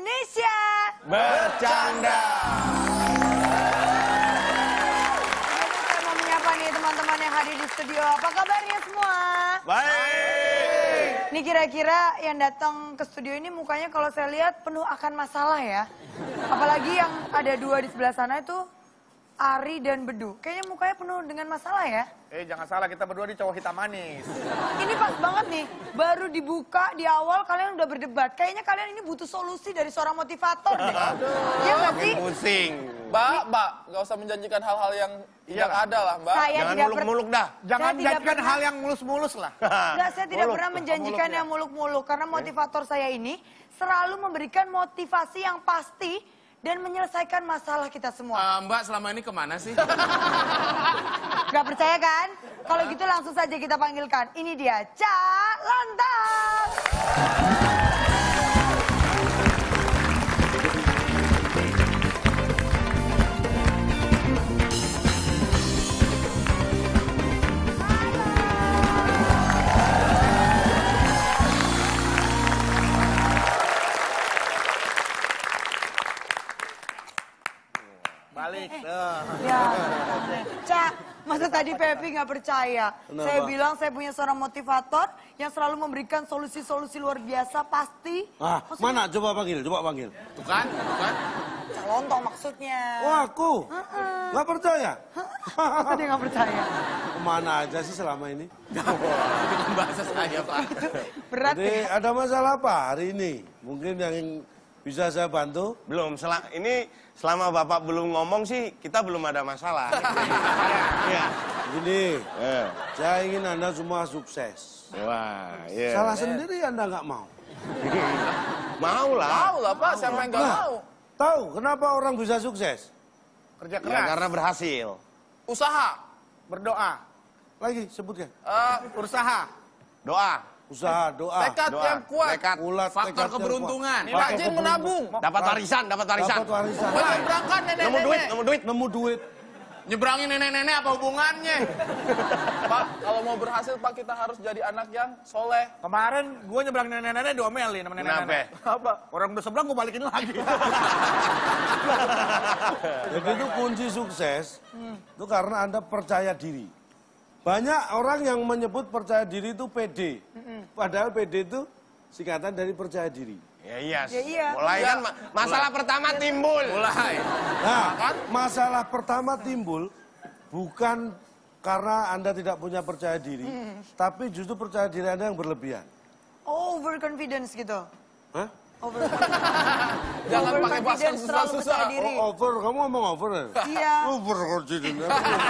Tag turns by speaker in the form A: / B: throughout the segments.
A: Indonesia
B: Bercanda.
A: Saya mau menyapa nih teman-teman yang hadir di studio. Apa kabarnya semua?
B: Baik.
A: Ini kira-kira yang datang ke studio ini mukanya kalau saya lihat penuh akan masalah ya. Apalagi yang ada dua di sebelah sana itu Ari dan Bedu. Kayaknya mukanya penuh dengan masalah ya.
B: Jangan salah, kita berdua di cowok hitam manis.
A: Ini pas banget nih, baru dibuka di awal kalian udah berdebat. Kayaknya kalian ini butuh solusi dari seorang motivator deh. Iya nggak sih?
B: Pusing.
C: Mbak, nggak usah menjanjikan hal-hal yang tidak ada lah, Mbak.
A: Saya
B: Jangan
A: tidak
B: muluk-muluk dah.
A: Saya
B: Jangan
A: tidak
B: menjanjikan
A: pernah-
B: hal yang mulus-mulus lah.
A: Enggak, saya tidak
B: Muluk.
A: pernah menjanjikan
B: Muluk,
A: yang muluk-muluk. Karena motivator saya ini selalu memberikan motivasi yang pasti dan menyelesaikan masalah kita semua.
D: Mbak selama ini kemana sih?
A: Gak percaya kan? Kalau gitu langsung saja kita panggilkan. Ini dia, Cak Lantas.
B: Balik.
A: Ya, Cak, masa tadi Pepi nggak percaya? Saya bilang saya punya seorang motivator yang selalu memberikan solusi-solusi luar biasa pasti.
E: Mana? Coba panggil.
D: Tuh kan?
A: Cak Lontong maksudnya.
E: Wah, aku? Nggak percaya?
A: Masa dia nggak percaya?
E: Kemana aja sih selama ini?
D: Itu kan bahasa saya, Pak.
A: Berat
E: Jadi
A: ya?
E: ada masalah apa hari ini? Mungkin yang bisa saya bantu?
F: Belum, ini selama Bapak belum ngomong sih, kita belum ada masalah. Iya.
E: Gini, saya ingin Anda semua sukses.
F: Wah, iya.
E: Salah sendiri Anda nggak mau.
F: Mau lah.
C: Mau lah, Pak. Siapa yang nggak mau?
E: Tahu kenapa orang bisa sukses?
B: Kerja
F: Ya,
B: keras.
F: karena berhasil.
C: Usaha.
B: Berdoa.
E: Lagi sebutkan.
B: Usaha.
F: Doa.
E: Usaha, doa.
C: Tekad
F: Doa.
C: yang kuat.
F: Tekad.
E: Ulat,
D: Faktor
E: tekad yang kuat.
D: keberuntungan.
C: Rajin menabung.
F: Dapat warisan.
E: Dapat warisan.
C: Menyeberangkan
F: Nemu duit,
C: nenek-nenek.
E: Nemu duit.
D: Nyebrangin nenek-nenek apa hubungannya?
C: Pak, kalau mau berhasil, Pak, kita harus jadi anak yang soleh.
B: Kemarin gue nyebrang nenek-nenek diomelin sama nenek-nenek.
F: Kenapa?
B: Orang udah seberang gue balikin lagi.
E: Jadi itu kunci sukses, itu karena Anda percaya diri. Banyak orang yang menyebut percaya diri itu PD. Padahal PD itu singkatan dari percaya diri.
F: Ya iya.
A: Ya iya.
F: Mulai kan masalah pertama timbul.
D: Mulai.
E: Nah, masalah pertama timbul bukan karena Anda tidak punya percaya diri, tapi justru percaya diri Anda yang berlebihan.
A: Overconfidence gitu.
E: Hah?
C: Jangan pakai bahasa
A: Overconfidence, terlalu
C: susah-susah.
A: percaya diri.
E: Oh, over, kamu ngomong over ya?
A: Iya.
E: Overconfidence.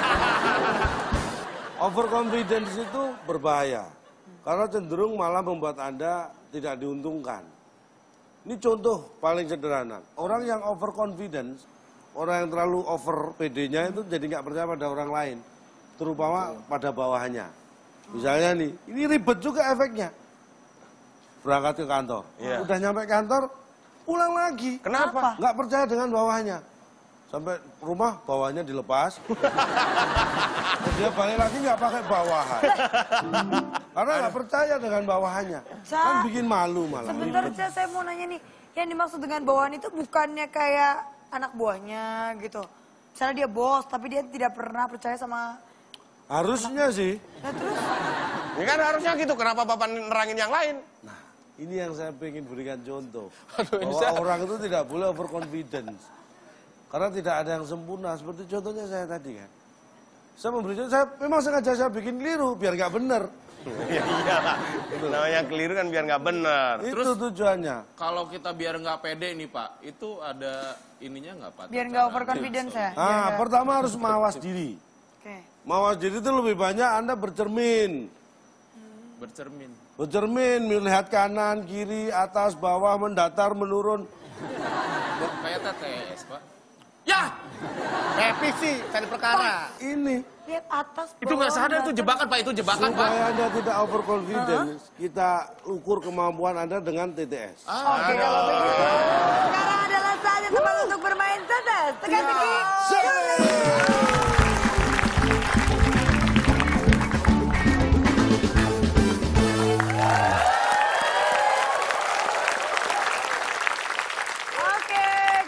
E: Overconfidence itu berbahaya. Karena cenderung malah membuat Anda tidak diuntungkan. Ini contoh paling sederhana. Orang yang overconfidence, orang yang terlalu over PD-nya itu jadi nggak percaya pada orang lain. Terutama pada bawahannya. Misalnya nih, ini ribet juga efeknya. Berangkat ke kantor.
F: Iya.
E: Udah nyampe kantor, pulang lagi.
F: Kenapa?
E: Nggak percaya dengan bawahannya. Sampai rumah bawahnya dilepas. Terus dia balik lagi nggak pakai bawahan. Karena nggak percaya dengan bawahannya. Kan bikin malu malah.
A: Sebentar,
E: ribet.
A: Cak, saya mau nanya nih. Yang dimaksud dengan bawahan itu bukannya kayak anak buahnya gitu. Misalnya dia bos, tapi dia tidak pernah percaya sama...
E: Harusnya sih.
A: Nah terus?
F: Ini kan harusnya gitu. Kenapa Bapak nerangin yang lain?
E: Nah, ini yang saya ingin berikan contoh.
C: Aduh, ini
E: Bahwa
C: saya-
E: orang itu tidak boleh overconfidence. Karena tidak ada yang sempurna. Seperti contohnya saya tadi kan. Saya memberi contoh, saya memang sengaja saya bikin keliru biar nggak benar.
F: Ya iyalah. Itu namanya keliru kan biar nggak benar.
E: Itu tujuannya.
D: Kalau kita biar nggak pede nih, Pak, itu ada ininya nggak, Pak?
A: Biar nggak overconfidence ya? Biar
E: Nah,
A: nggak-
E: pertama harus mawas diri.
A: Oke.
E: Mawas diri itu lebih banyak Anda bercermin.
D: Bercermin.
E: Bercermin, melihat kanan, kiri, atas, bawah, mendatar, menurun.
D: Kayak TTS, Pak. Ya!
B: Happy sih, cari perkara.
E: Ini
A: Lihat atas,
D: Itu nggak
A: bawah,
D: sadar, itu
A: belakang.
D: jebakan, Pak. Itu jebakan, Pak.
E: supaya Anda tidak overconfidence, kita ukur kemampuan Anda dengan TTS.
A: Oke, kalau begitu. Sekarang adalah saatnya teman untuk bermain tetes. Teka-teki.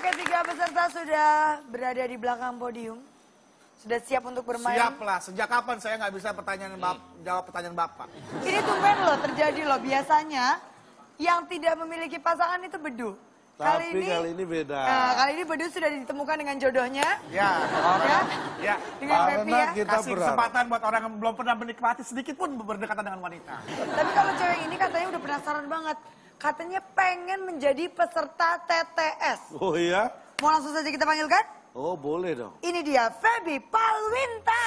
A: ketiga peserta sudah berada di belakang podium. Sudah siap untuk bermain.
B: Siap lah. Sejak kapan saya nggak bisa jawab pertanyaan Bapak?
A: Ini tumben loh, terjadi loh. Biasanya yang tidak memiliki pasangan itu bedu.
E: Tapi kali ini beda.
A: Nah, kali ini bedu sudah ditemukan dengan jodohnya.
B: Ya.
A: Ya.
B: Ya.
A: Dengan Pepi
E: Karena
A: ya.
E: kita
B: Kasih
E: berharap.
B: kesempatan buat orang yang belum pernah menikmati sedikit pun berdekatan dengan wanita.
A: Tapi kalau cewek ini katanya udah penasaran banget. Katanya pengen menjadi peserta TTS.
E: Oh iya?
A: Mau langsung saja kita panggilkan?
E: Oh boleh dong.
A: Ini dia Feby Palwinta.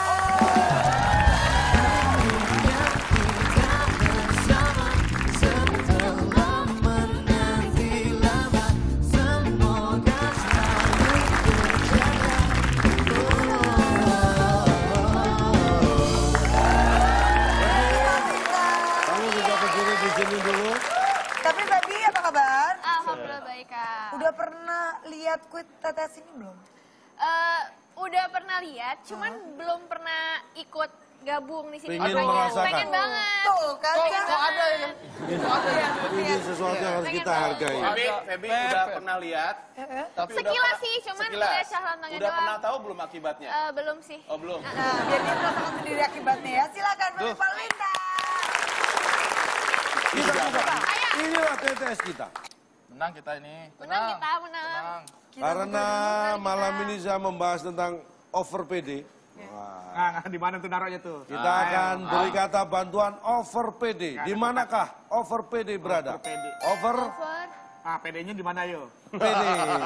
E: Kamu bisa berdiri di sini dulu.
A: Tapi Feby apa kabar?
G: Alhamdulillah baik, Kak.
A: Udah pernah lihat kuit TTS ini belum?
G: Udah pernah lihat, cuman belum pernah ikut gabung di sini.
E: Pengen merasakan.
G: Pengen banget.
A: Tuh kan?
C: Kok
A: Kak?
C: ada ya?
E: Ini sesuatu yang harus kita hargai.
D: Febi udah pernah lihat?
G: Sekilas sih, cuman lihat cah lantangnya
D: Udah
G: doang.
D: pernah tahu belum akibatnya?
G: Belum sih.
D: Oh belum.
A: Nah, biar dia merasakan sendiri akibatnya ya. Silakan Feby Palwinta.
E: Inilah TTS kita.
C: Menang kita ini.
G: Menang kita, menang.
E: Karena malam ini saya membahas tentang over PD.
B: Nah, di mana tuh naruhnya tuh?
E: Kita akan beri kata bantuan over PD. Di manakah over PD berada?
B: PD.
E: Over
G: Over.
B: Ah, PD-nya di mana yo?
E: PD.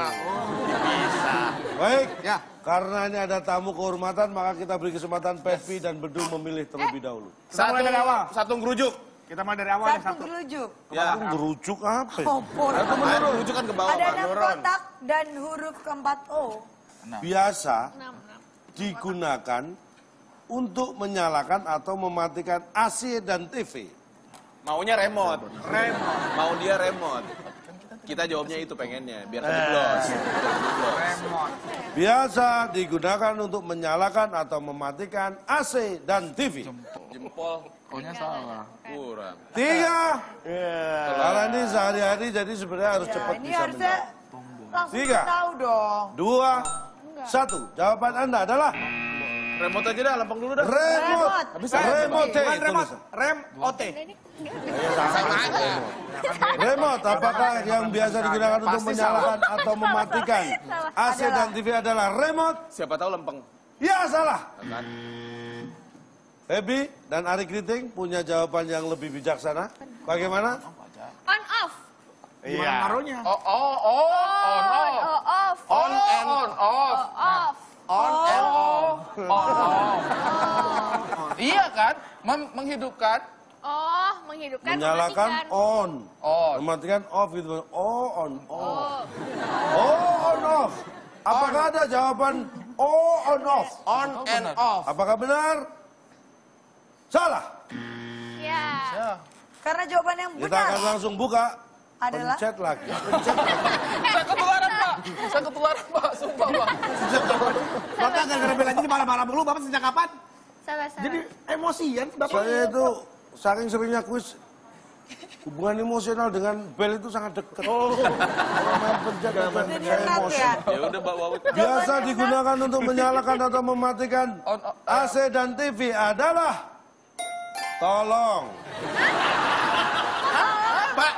E: Baik,
B: Ya.
E: karena ini ada tamu kehormatan, maka kita beri kesempatan Pepi dan Bedu memilih terlebih dahulu.
B: Kita mulai dari awal.
D: Satu ngerujuk.
B: Kita mulai dari awal nih,
A: Satu gelujuk.
D: Ya.
E: Aku ngerujuk apa? ya?
A: Kompor.
D: Ngerujuk kan ke bawah,
A: Ada
D: Pak.
A: 6 kotak dan huruf keempat O.
E: Biasa
G: 6.
E: digunakan untuk menyalakan atau mematikan AC dan TV.
D: Maunya remote. Mau dia remote. Kita jawabnya itu pengennya, biar kejeblos.
B: Remote.
E: Biasa digunakan untuk menyalakan atau mematikan AC dan TV.
D: Jempol
C: Pokoknya salah.
D: kurang.
E: 3. Karena ini sehari-hari jadi sebenarnya harus
A: Ya,
E: cepat
A: ini
E: bisa
A: harusnya
E: menjawab.
A: langsung
E: Tiga.
A: tahu dong.
E: 2, 1. Jawaban Anda adalah
D: Remote aja dah, lempeng dulu dah.
E: remote. Remote.
B: Bukan remote,
E: tulisan.
B: rem OT.
D: Sama aja.
E: Remote, apakah yang biasa digunakan untuk
C: Pasti
E: menyalakan atau mematikan AC dan TV adalah remote?
D: Siapa tahu lempeng.
E: Ya, salah.
D: Kan?
E: Feby dan Ari Kriting punya jawaban yang lebih bijaksana. Bagaimana?
G: On off.
B: Gimana naruhnya?
C: On off.
G: Off.
C: On and on off.
G: Off.
C: On and off. Iya kan? Menghidupkan.
G: Oh, menghidupkan,
E: Menyalakan
G: mematikan.
E: on.
C: On.
E: Mematikan off itu. Oh, on, off. Oh, on, off. Apakah ada jawaban oh, on, off?
F: On and off.
E: Apakah benar? Salah.
G: Ya.
C: Ya.
A: Karena jawaban yang
E: Kita
A: benar
E: akan langsung buka.
A: adalah
E: Pencet lagi.
C: Saya ketularan, Pak. Saya ketularan, Pak. Sumpah, Pak.
B: Bapak gara-gara bela jadi marah-marah mulu, Bapak sejak kapan?
G: Salah.
B: Jadi emosian Bapak.
E: Saya itu saking seringnya kuis, hubungan emosional dengan bel itu sangat dekat. Kalau main pencet,
A: jadi
E: saya
A: erat
E: emosi.
A: ya.
D: Ya udah bawa.
E: Biasa digunakan untuk menyalakan atau mematikan AC dan TV adalah tolong.
D: Pak,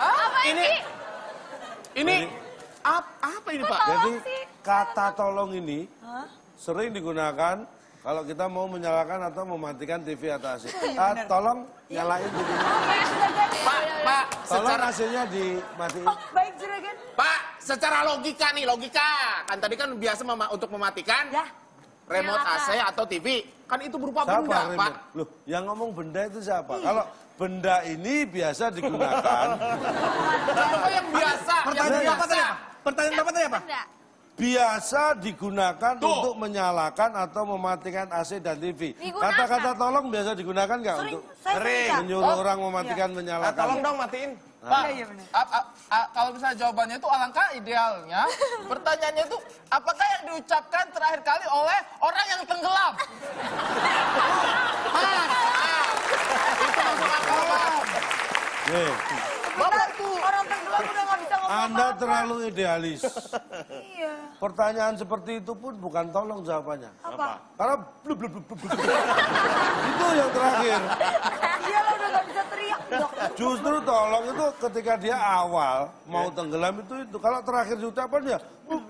D: ini apa ini Pak?
E: Jadi kata tolong ini sering digunakan kalau kita mau menyalakan atau mematikan TV atau AC. Tolong nyalain TV.
D: Pak,
E: Tolong AC-nya dimatiin.
A: Oh, baik juragan.
D: Pak, secara logika nih, logika. Kan tadi kan biasa untuk mematikan
A: Ya.
D: remote
G: Nyalakan.
D: AC atau TV. Kan itu berupa
E: Siapa
D: benda,
E: remote?
D: Pak.
E: Loh, yang ngomong benda itu siapa? Kalau benda ini biasa digunakan,
D: Apa yang biasa?
B: Pertanyaan
D: Yang
B: Bapak tadi apa? Pertanyaan Bapak tadi apa?
G: Benda.
E: biasa digunakan
D: Tuh.
E: untuk menyalakan atau mematikan AC dan TV.
G: Digunakan.
E: Kata-kata tolong biasa digunakan nggak
A: Sering,
E: untuk
A: saya sering Kak.
E: menyuruh orang mematikan, menyalakan?
F: Tolong dong matiin.
C: Pak,
A: Iya, benar.
C: kalau misalnya jawabannya itu alangkah idealnya, pertanyaannya itu apakah yang diucapkan terakhir kali oleh orang yang tenggelam?
E: Nih,
A: Bentar, orang tenggelam udah nggak bisa ngomong
E: Anda terlalu idealis.
A: Iya.
E: Pertanyaan seperti itu pun bukan tolong jawabannya.
A: Apa?
E: Karena blub, blub, blub, blub, blub. Itu yang terakhir.
A: Iya lo udah gak bisa teriak dok.
E: Justru tolong itu ketika dia awal mau tenggelam itu. Kalau terakhir diucapkan ya.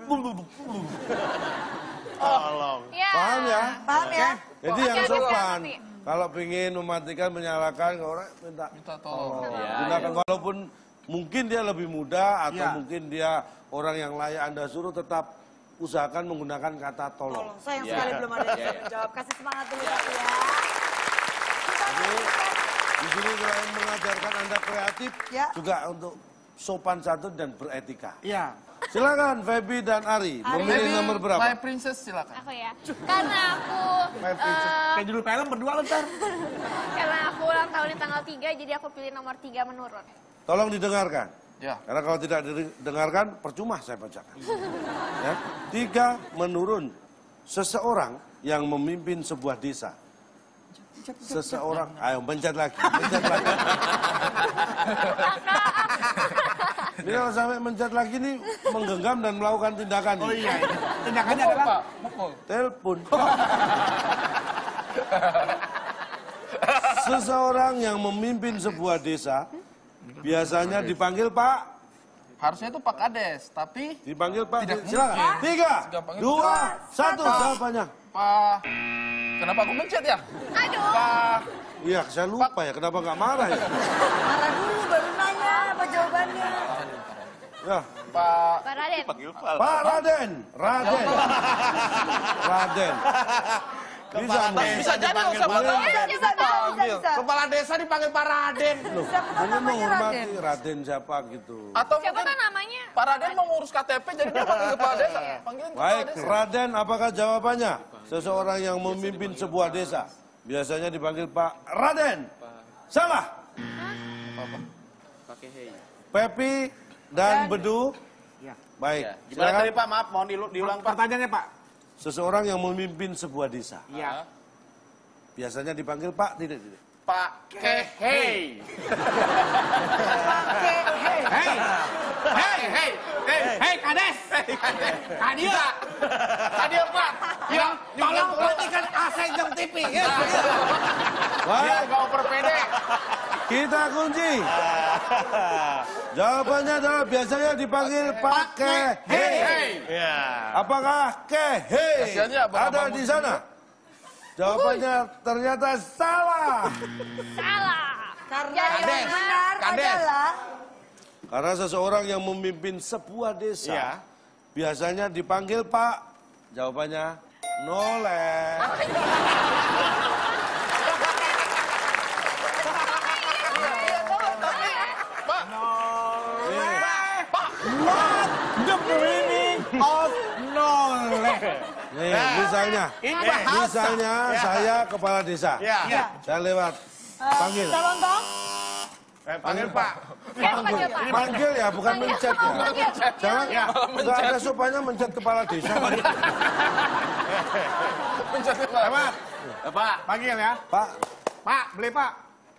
F: Tolong.
G: Ya.
E: Paham ya?
A: Paham ya?
E: Jadi
G: Oke,
E: yang
G: oke,
E: sopan.
G: oke.
E: Kalau ingin mematikan, menyalakan, orang minta
C: tolong.
E: gunakan. Walaupun mungkin dia lebih muda atau
B: Ya.
E: mungkin dia orang yang layak Anda suruh, tetap usahakan menggunakan kata tolong.
A: Tolong, sayang sekali belum ada yang bisa menjawab. Kasih semangat dulu tapi ya. Kita lanjutkan.
E: Di sini selain mengajarkan Anda kreatif,
A: Ya.
E: juga untuk sopan santun dan beretika.
B: Iya.
E: Silakan Feby dan Ari, memilih
C: Baby,
E: nomor berapa?
C: My Princess silakan.
G: Aku ya. Karena aku
B: Kayak judul film berdua lo ntar.
G: karena aku ulang tahun di tanggal 3, jadi aku pilih nomor 3 menurun.
E: Tolong didengarkan.
C: Ya.
E: Karena kalau tidak didengarkan, percuma saya bacakan. Ya. 3, menurun. Seseorang yang memimpin sebuah desa. Seseorang, ayo pencet lagi, pencet lagi. Ini kalau sampai mencet lagi nih, menggenggam dan melakukan tindakan.
B: Oh
E: ini.
B: iya. Tindakannya
C: Mukul,
B: adalah
C: Pak. Mukul.
E: Telepon. Seseorang yang memimpin sebuah desa, biasanya dipanggil Pak.
C: Harusnya itu Pak Kades, tapi
E: Dipanggil Pak.
C: Tidak
E: Silakan.
C: mungkin.
E: 3,
C: Gampang itu.
E: 2, 1, jawabannya.
C: Pak... Kenapa aku mencet ya?
G: Aduh.
C: Pak...
E: Iya, saya lupa ya. Kenapa nggak marah ya?
A: Marah dulu baru nanya apa jawabannya.
E: Ya,
C: Pak...
G: Pak Raden.
E: Pak Raden. Raden. Raden. Bisa, mungkin.
C: Bisa jadi nggak usah Pak Raden.
A: Bisa.
F: Kepala desa dipanggil Pak Raden.
E: Loh,
A: Siapa tahu
E: ini
A: namanya
E: menghormati Raden siapa gitu.
C: Atau
G: Siapa
C: mungkin
G: tuh namanya?
C: Pak Raden mau ngurus KTP jadi dia panggil kepala desa. Panggilin kepala
E: Baik,
C: desa.
E: Raden, apakah jawabannya? Seseorang yang memimpin sebuah desa. Biasanya dipanggil Pak Raden. Salah. Pepi dan Bedu.
B: Ya.
E: Baik.
D: Gimana
E: Silakan.
D: tadi Pak? Maaf, mohon diulang Pak.
B: Pertanyaannya Pak.
E: Seseorang yang memimpin sebuah desa.
B: Iya.
E: Biasanya dipanggil Pak, tidak.
C: Pak Kehei.
B: Hei Kades. Kadia.
C: Kadia Pak. Ya,
B: Tolong matikan AC jam TV. Ya.
E: Baik,
C: kau perpede.
E: kita kunci. Jawabannya adalah biasanya dipanggil Pak Kehei.
F: Ya.
E: Apakah Kehei
C: Kasihan ya, Bang
E: ada
C: Abang
E: di sana? Jawabannya ternyata salah.
G: Salah.
A: Karena
G: Jadi
A: yang benar adalah
E: Karena seseorang yang memimpin sebuah desa,
F: Iya.
E: biasanya dipanggil Pak. Jawabannya noleh.
B: The meaning of knowledge.
E: Nih, misalnya, saya kepala desa.
F: Ya.
E: Saya lewat, panggil.
A: tolong dong.
F: Panggil Pak.
G: Ya, panggil Pak.
E: Panggil ya, bukan
G: Panggil.
E: mencet ya.
G: Panggil.
E: Jangan, nggak ada sopannya mencet kepala desa.
C: Mencet kepala.
B: Pak, panggil ya.
E: Pak,
B: Pak, beli Pak.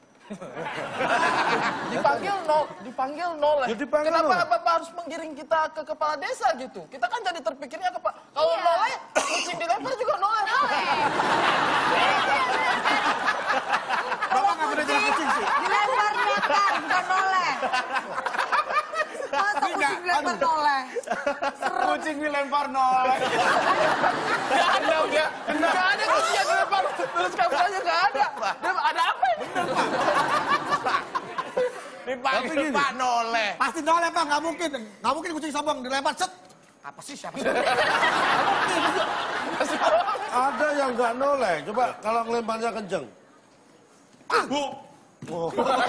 C: Dipanggil nol.
E: Ya, dipanggil
C: Kenapa
E: nol.
C: Bapak harus menggiring kita ke kepala desa gitu? Kita kan jadi terpikirnya ke Pak. Kalau
G: Iya.
C: noleh, kucing dilempar juga noleh.
B: Bapak nggak pernah jalan kucing sih.
A: Dilemparnya kan, bukan noleh. Masa kucing dilempar noleh?
B: Kucing dilempar noleh.
C: Gak ada udah. Gak ada kucing yang dilempar. Terus kamu aja gak ada. Ada apa ini?
F: Dipanggil
E: Tapi gini.
F: Pak Noleh.
B: Pasti noleh Pak, nggak mungkin. Nggak mungkin kucing sombong dilempar set. Apa sih siapa sih?
E: ada yang nggak noleh. Coba kalau ngelemparnya kenceng. Oh.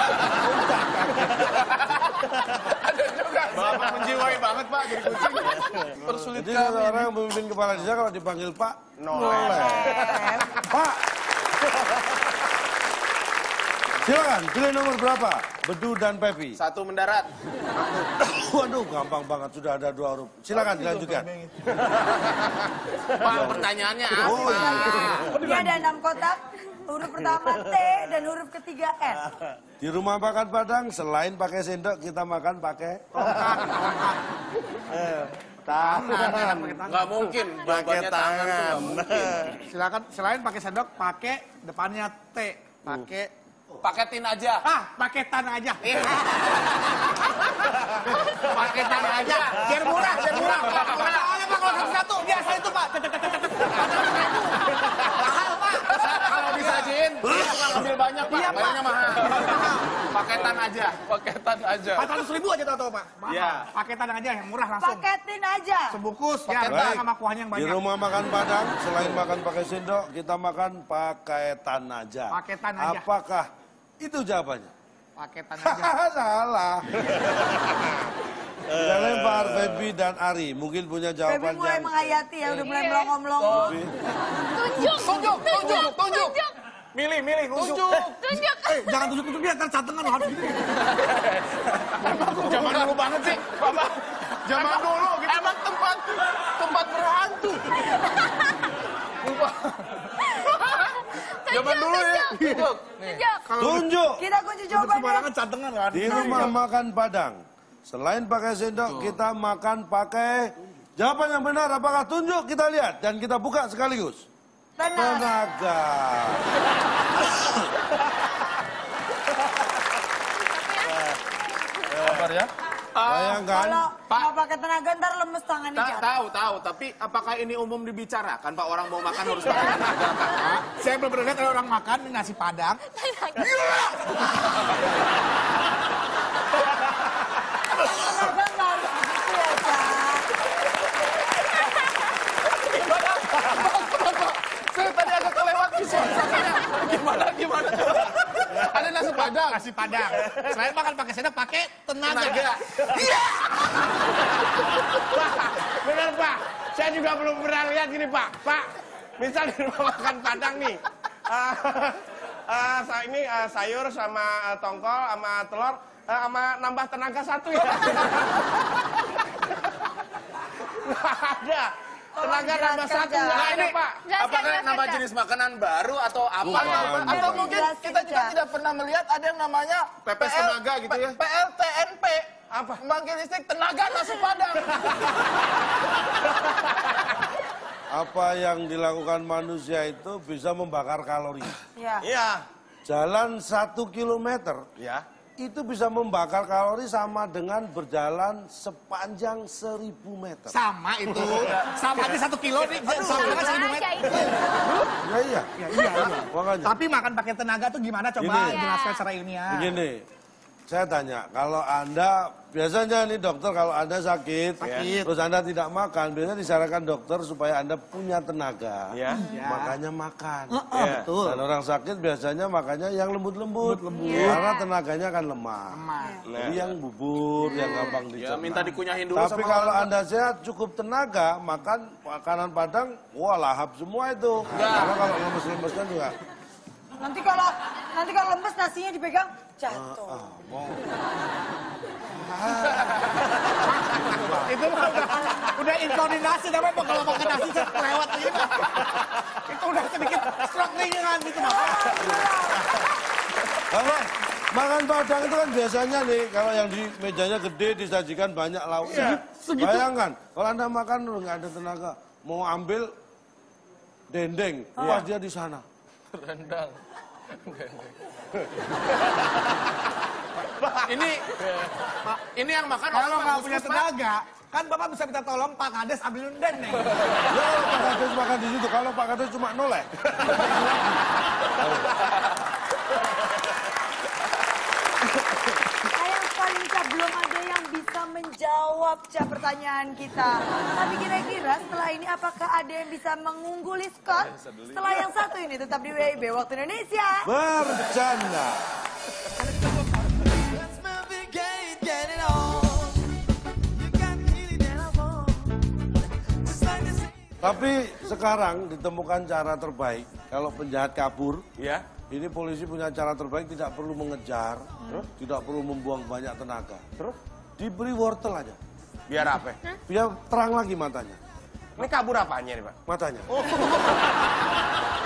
F: Bapak menjiwai banget Pak jadi kucing.
C: Persulit
E: Jadi
C: kami.
E: seorang yang memimpin kepala desa kalau dipanggil Pak,
F: Noleh.
E: Pak. Silakan, pilih nomor berapa? Bedu dan Pepi.
D: 1 mendarat.
E: Waduh, gampang banget. Sudah ada 2 huruf. Silakan dilanjutkan.
D: Pak, pertanyaannya apa?
E: Oh, iya.
A: Ini ada 6 kotak. huruf pertama T dan huruf ketiga S.
E: Di rumah makan Padang, selain pakai sendok, kita makan pakai
F: Tangan.
D: Nggak mungkin.
F: Pakai
D: Jawabannya tangan tuh nggak
F: tangan.
D: mungkin.
B: Silakan selain pakai sendok, pakai depannya T.
D: Paketin aja.
B: Paketan aja. Paketan aja. Biar murah. Soalnya Pak, kalau satu-satu biasa itu Pak. Mahal Pak.
C: Kalau disajiin, dia suka ngambil banyak, Pak.
B: Iya, Pak.
C: Bayarnya mahal. Paketan aja. Paketan aja.
B: 400.000 aja tahu Pak. Mahal.
D: Iya.
B: Paketan aja yang murah langsung.
A: Paketin aja.
B: Sebungkus ya,
E: Baik.
B: sama kuahnya yang
E: Di
B: banyak.
E: rumah makan Padang, selain makan pakai sendok, kita makan paketan aja.
B: Paketan aja.
E: Apakah itu jawabannya?
B: Paketan aja.
E: Salah. Kita lempar Feby dan Ari. Mungkin punya
A: Feby
E: jawaban
A: mulai
E: yang...
A: menghayati ya, udah mulai
G: Iya.
A: melongo-melongo.
C: Tunjuk.
F: Milih, nunjuk.
G: Tunjuk.
B: Jangan tunjuk-tunjuk dia, ntar cantengan lo harus gini.
C: Zaman dulu banget sih, Bapak. Zaman dulu, gitu. Emang tempat berhantu. Zaman dulu ya. Tunjuk.
E: Tunjuk.
A: Kita kunci jawabannya.
B: Sembarangan cantengan kan.
E: Di rumah makan Padang, selain pakai sendok, kita makan pakai... Jawaban yang benar apakah tunjuk? Kita lihat dan kita buka sekaligus. Tenaga.
C: Kabar ya?
E: Bayangkan.
A: Kalau nggak pakai tenaga ntar lemes tangannya jatuh.
D: Tahu. Tapi apakah ini umum dibicarakan, Pak? Orang mau makan harus pakai tenaga, Pak?
B: Saya belum pernah lihat ada orang makan nasi Padang.
A: Tenaga nggak harus begitu ya, Cak.
C: Saya tadi agak kelewat visualisasinya. Gimana? Ada nasi Padang.
B: Nasi Padang. Selain makan pakai sendok, pakai tenaga.
F: Iya. Benar Pak, saya juga belum pernah lihat gini Pak. Pak, misal di rumah makan Padang nih, ini sayur sama tongkol sama telur, sama nambah tenaga 1 ya. Nggak ada. Tenaga nambah 1 nggak
D: Nah,
F: ada
D: ini
F: Pak.
D: apakah nama jenis makanan baru atau apa?
E: Bukan.
C: Atau mungkin kita juga tidak pernah melihat ada yang namanya
D: Pepes tenaga gitu ya?
C: PLTNP.
F: Apa?
C: Pembangkit listrik tenaga nasi Padang.
E: Apa yang dilakukan manusia itu bisa membakar kalori.
A: Ya.
F: Iya.
E: Jalan 1 kilometer
F: Ya.
E: itu bisa membakar kalori sama dengan berjalan sepanjang 1000 meter.
B: Sama itu. Sama aja 1 kilo nih. Sama kan 1.000 meter.
G: itu.
E: Iya.
B: Iya.
E: Makanya.
B: Tapi makan pakai tenaga tuh gimana? Coba
E: Gini.
B: jelaskan secara ilmiah.
E: Begini, saya tanya, kalau Anda, biasanya nih dokter kalau Anda sakit, terus Anda tidak makan, biasanya disarankan dokter supaya Anda punya tenaga.
F: Ya.
E: Makanya makan.
F: Ya.
B: Betul.
E: Dan orang sakit biasanya makannya yang lembut-lembut. Karena tenaganya kan lemah. Jadi yang bubur, yang gampang
D: Ya
E: dicerna.
D: minta dikunyahin dulu
E: Tapi
D: sama
E: kalau
D: orang.
E: Anda sehat, cukup tenaga, makan makanan Padang, wah lahap semua itu. Karena kalau lemes-lemes kan juga.
A: Nanti kalau lemes nasinya dipegang jatuh.
B: Itu mah udah inkoordinasi namanya Pak, kalau makan nasi lewat ini Pak. Itu udah sedikit stroke ringan gitu Pak.
E: Kalau makan Padang itu kan biasanya nih, kalau yang di mejanya gede disajikan banyak lauknya. Bayangkan, kalau Anda makan nggak ada tenaga, mau ambil dendeng, pas dia di sana.
C: Rendang.
D: Ini yang makan
B: Kalau
D: orang
B: nggak
D: Pak
B: punya
D: Gusmus, Pak.
B: tenaga, kan Bapak bisa minta tolong Pak Kades ambilin dendeng.
E: Ya kalau Pak Kades makan di situ, kalau Pak Kades cuma noleh.
A: Sayang sekali Cak, belum ada yang bisa menjawab Cak pertanyaan kita. Tapi kira-kira setelah ini apakah ada yang bisa mengungguli skor? Setelah yang satu ini tetap di WIB Waktu Indonesia.
E: Bercanda. Tapi sekarang ditemukan cara terbaik. Kalau penjahat kabur,
F: Ya.
E: ini polisi punya cara terbaik, tidak perlu mengejar, tidak perlu membuang banyak tenaga.
F: Terus?
E: Diberi wortel aja,
F: Biar apa?
E: biar terang lagi matanya.
F: Ini kabur apanya nih Pak?
E: Matanya.